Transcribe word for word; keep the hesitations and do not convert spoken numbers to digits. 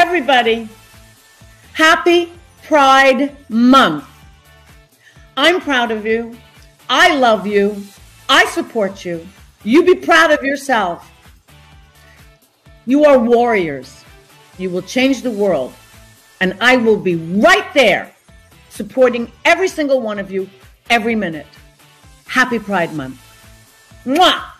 Everybody, happy Pride Month. I'm proud of you. I love you. I support you. You be proud of yourself. You are warriors. You will change the world. And I will be right there supporting every single one of you every minute. Happy Pride Month. Mwah!